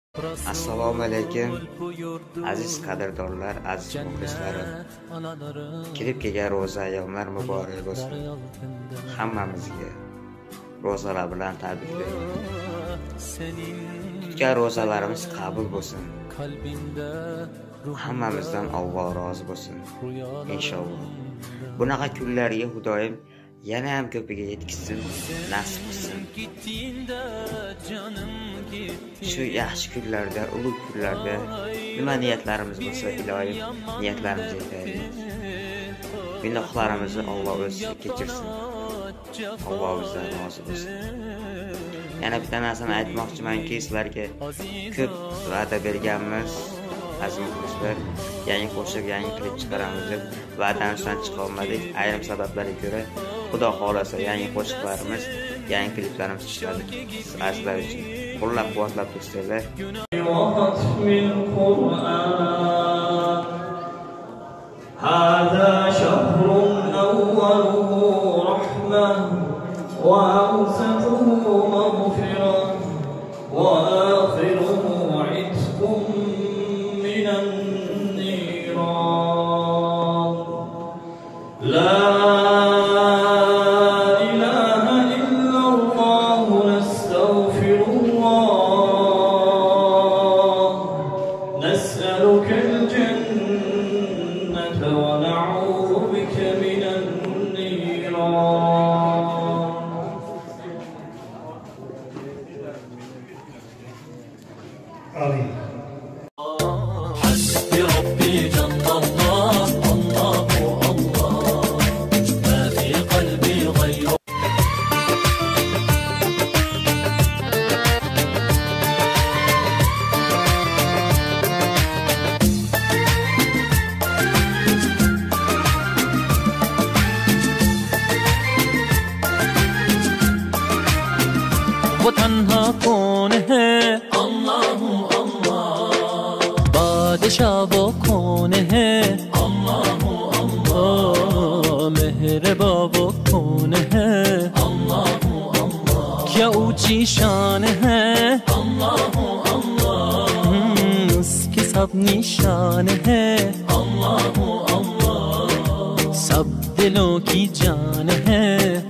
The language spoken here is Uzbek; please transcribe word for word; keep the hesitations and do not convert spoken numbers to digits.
Assalomu alaykum aziz qadrdonlar, aziz muxlislarim. Kirib kelgan ro'za ayyomlar muborak bo'lsin. Hammamizga ro'zalar bilan tabriklayman. Tutgan ro'zalarimiz qabul bo'lsin. Hammamizdan Alloh rozi bo'lsin. Inshaalloh. Bunaqa kunlarga Xudoyim yana ham ko'piga yetkazsin, nasib qilsin. Shu yaxshi kunlarda, ulug' kunlarda nima niyatlarimiz bo'lsa, iloyim niyatlarimizni yetaylik. Gunohlarimizni Alloh o'zi kechirsin. Alloh bizdan rozi bo'lsin. Yana bitta narsani aytmoqchimanki, sizlarga ko'p va'da berganmiz. Aziz muxlislar, yangi qo'shiq, yangi klip chiqaramiz deb va'damizdan chiqa olmadik. Ayrim sabablarga ko'ra, Xudo xolasa yangi qo'shiqlarimiz, yangi kliplarimiz chiqadi. Sizlar uchun qo'llab-quvvatlab tursanglar. هذا شهر أوله رحمة وأوسطه مغفرة وآخره عتق من النيران. لا إله إلا الله نستغفر الله نسألك الجنة ونعوذ بك من النيران. آمين. حسبي ربي جل الله الله الله ما في قلبي غيره. वो तन्हा कौन है अल्लाह अल्लाह, बादशाह वो कौन है अल्लाह अल्लाह, मेहरबा वो कौन है अल्लाह अल्लाह, क्या ऊंची शान है अल्लाह अल्लाह, उसकी सब निशान है अल्लाह अल्लाह, सब दिलों की जान है